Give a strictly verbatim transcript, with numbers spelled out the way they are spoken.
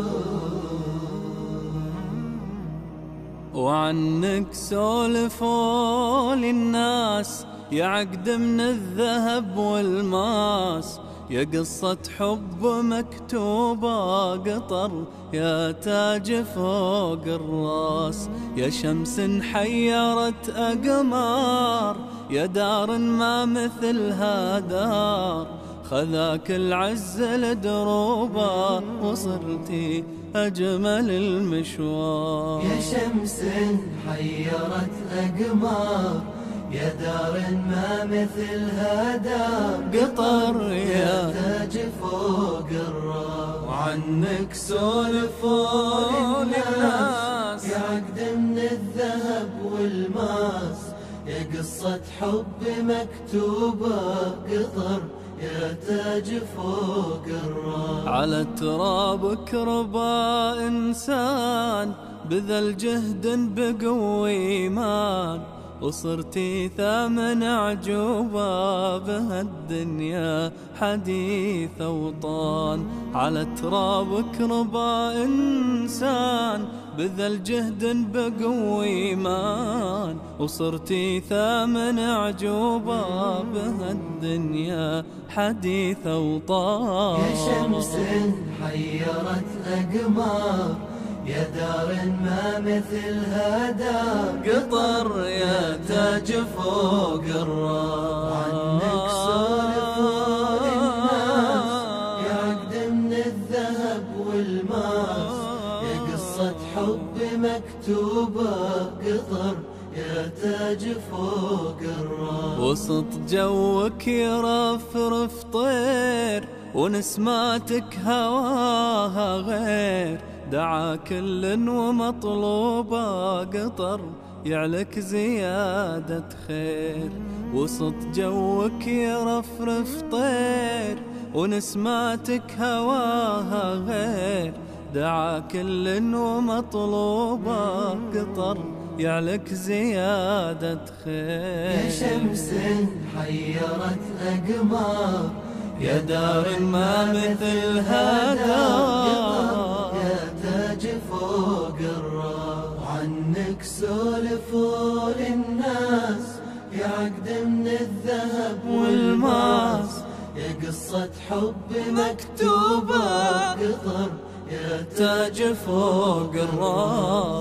وعنك سولفوا للناس يا عقد من الذهب والماس، يا قصة حب مكتوبة قطر، يا تاج فوق الراس، يا شمس حيرت أقمار، يا دار ما مثلها دار، خذاك العز لدروبه وصرتي أجمل المشوار. يا شمس حيرت أقمار، يا دار ما مثلها دار، قطر يا تاج فوق الراس. وعنك سولفوا للناس يا عقد من الذهب والماس، يا قصة حب مكتوبة قطر، يا تاج فوق الراس. على ترابك ربى إنسان بذل جهد بقوة إيمان، وصرتي ثامن أعجوبة بهالدنيا حديث أوطان. على ترابك ربى إنسان بذل جهد بقوة إيمان، وصرتي ثامن أعجوبة بهالدنيا حديث أوطان. يا شمس حيرت أقمار، يا دار ما مثلها دار، قطر يا تاج فوق الراس. عنك سولفوا للناس يا عقد من الذهب والماس، يا قصة حب مكتوبة قطر، يا تاج فوق الراس. وسط جوك يرفرف طير ونسماتك هواها غير، دعا كل ومطلوبة قطر يعلك زيادة خير. وسط جوك يرفرف طير ونسماتك هواها غير، دعا كل ومطلوبة قطر يعلك زيادة خير. يا شمس حيرت أقمار، يا دار ما مثلها دار، يا تاج فوق الراس. وعنك سولفوا للناس يا عقد من الذهب والماس، يا قصة حب مكتوبة قطر، يا تاج فوق الراس.